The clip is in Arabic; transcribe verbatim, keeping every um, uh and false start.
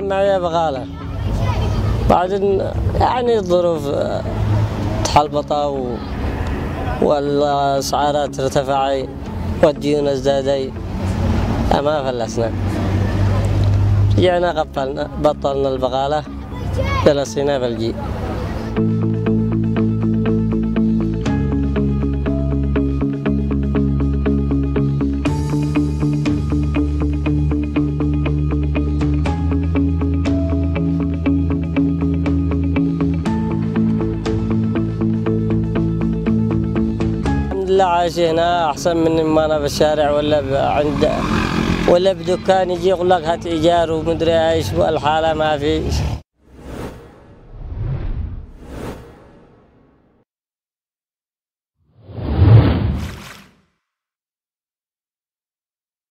معي بغالة. بعدين يعني الظروف تحلبطة و... والأسعارات ارتفعت والديون ازدادت، ما فلسنا. رجعنا قفلنا بطلنا البغالة جلسنا في الجي. لا عايش هنا احسن من ما انا بالشارع ولا عند ولا بدكان يجي يقول لك هات ايجار ومدري ايش والحاله ما في.